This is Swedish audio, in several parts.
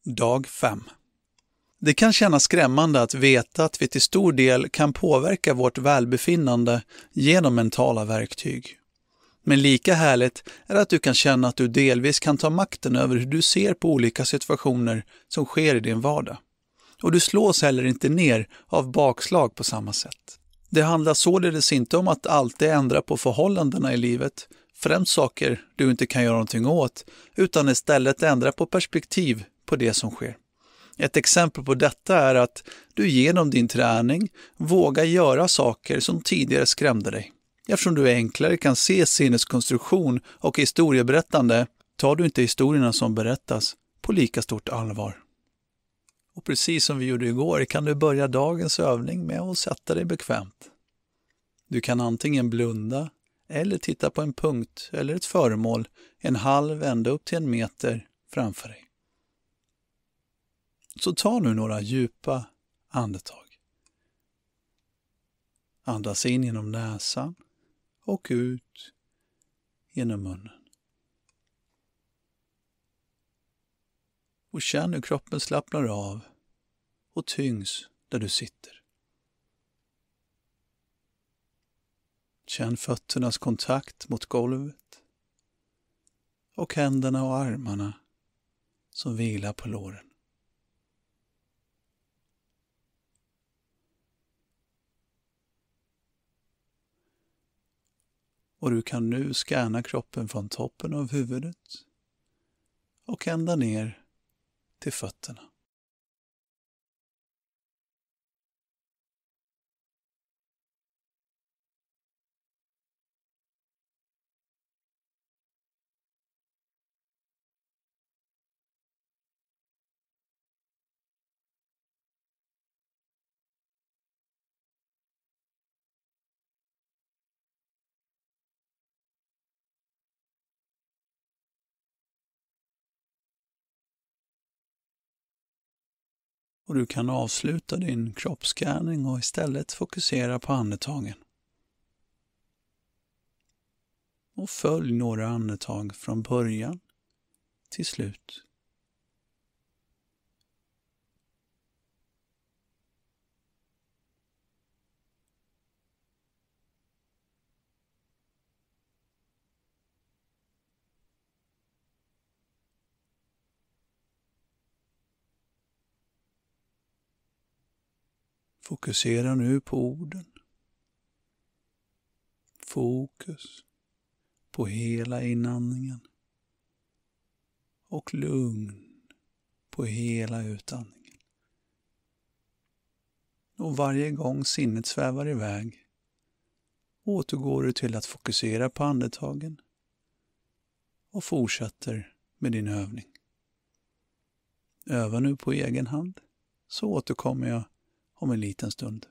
Dag 5. Det kan kännas skrämmande att veta att vi till stor del kan påverka vårt välbefinnande genom mentala verktyg. Men lika härligt är att du kan känna att du delvis kan ta makten över hur du ser på olika situationer som sker i din vardag. Och du slås heller inte ner av bakslag på samma sätt. Det handlar således inte om att alltid ändra på förhållandena i livet, främst saker du inte kan göra någonting åt, utan istället ändra på perspektiv på det som sker. Ett exempel på detta är att du genom din träning vågar göra saker som tidigare skrämde dig. Eftersom du enklare kan se sinnets konstruktion och historieberättande tar du inte historierna som berättas på lika stort allvar. Och precis som vi gjorde igår kan du börja dagens övning med att sätta dig bekvämt. Du kan antingen blunda eller titta på en punkt eller ett föremål en halv ända upp till 1 meter framför dig. Så ta nu några djupa andetag. Andas in genom näsan och ut genom munnen. Och känn hur kroppen slappnar av och tyngs där du sitter. Känn fötternas kontakt mot golvet och händerna och armarna som vilar på låren. Och du kan nu scanna kroppen från toppen av huvudet och ända ner till fötterna. Och du kan avsluta din kroppsscanning och istället fokusera på andetagen. Och följ några andetag från början till slut. Fokusera nu på orden. Fokus på hela inandningen. Och lugn på hela utandningen. Och varje gång sinnet svävar iväg återgår du till att fokusera på andetagen och fortsätter med din övning. Öva nu på egen hand så återkommer jag om en liten stund.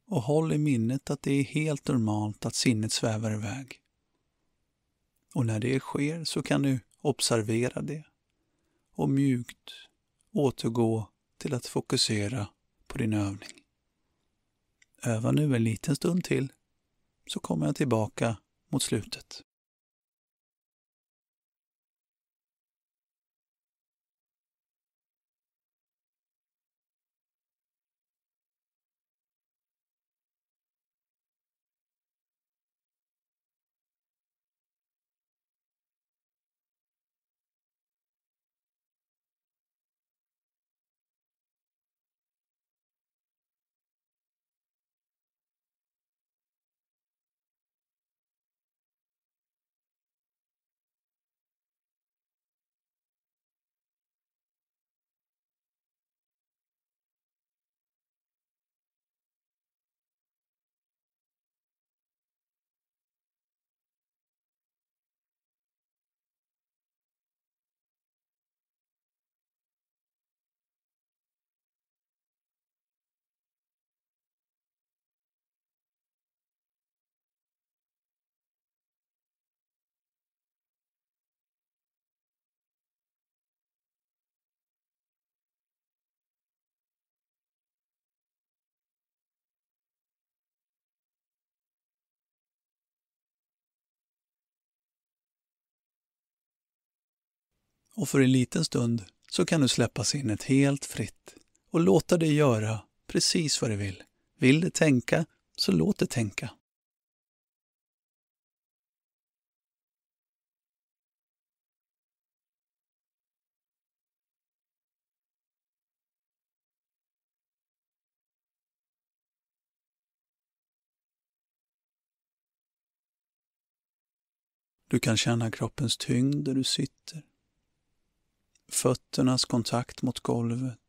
Och håll i minnet att det är helt normalt att sinnet svävar iväg. Och när det sker så kan du observera det och mjukt återgå till att fokusera på din övning. Öva nu en liten stund till så kommer jag tillbaka mot slutet. Och för en liten stund så kan du släppa sinnet helt fritt och låta det göra precis vad det vill. Vill det tänka så låt det tänka. Du kan känna kroppens tyngd där du sitter. Fötternas kontakt mot golvet.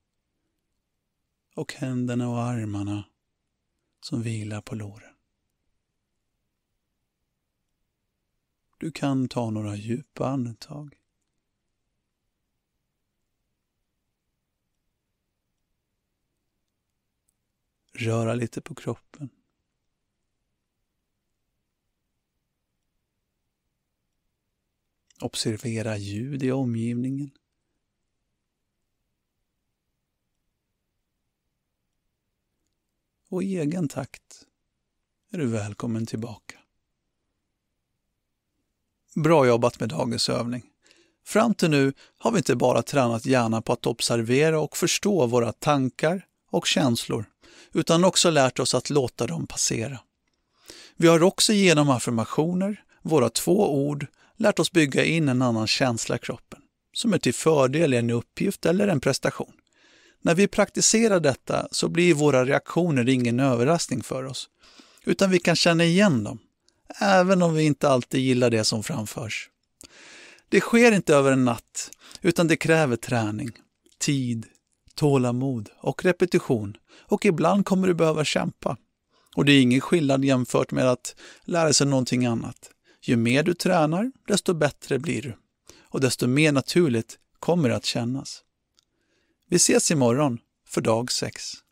Och händerna och armarna som vilar på låren. Du kan ta några djupa andetag. Röra lite på kroppen. Observera ljud i omgivningen. Och i egen takt är du välkommen tillbaka. Bra jobbat med dagens övning. Fram till nu har vi inte bara tränat hjärnan på att observera och förstå våra tankar och känslor, utan också lärt oss att låta dem passera. Vi har också genom affirmationer, våra 2 ord, lärt oss bygga in en annan känsla i kroppen, som är till fördel i en uppgift eller en prestation. När vi praktiserar detta så blir våra reaktioner ingen överraskning för oss, utan vi kan känna igen dem, även om vi inte alltid gillar det som framförs. Det sker inte över en natt, utan det kräver träning, tid, tålamod och repetition, och ibland kommer du behöva kämpa. Och det är ingen skillnad jämfört med att lära sig någonting annat. Ju mer du tränar, desto bättre blir du, och desto mer naturligt kommer det att kännas. Vi ses imorgon för dag 6.